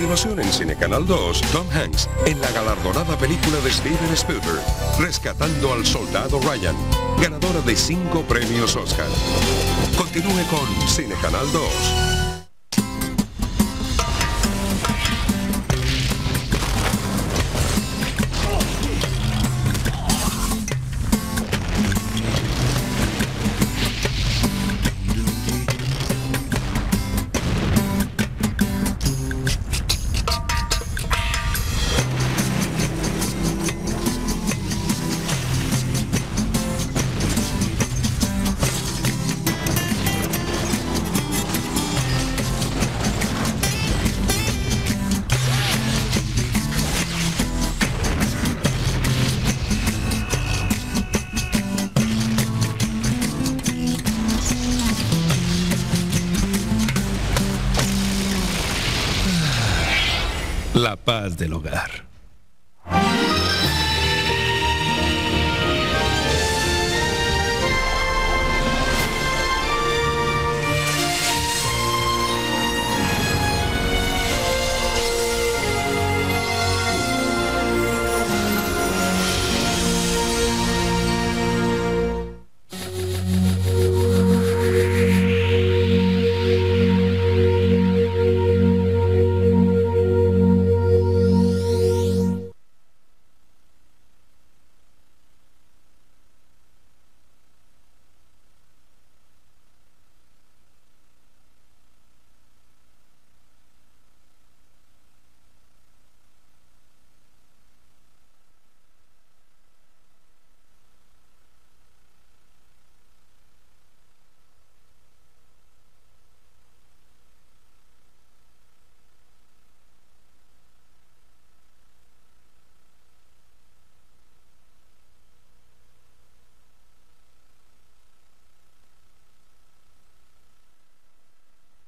continuación en Cinecanal 2, Tom Hanks en la galardonada película de Steven Spielberg, Rescatando al Soldado Ryan, ganadora de 5 premios Oscar. Continúe con Cinecanal 2. La paz del hogar.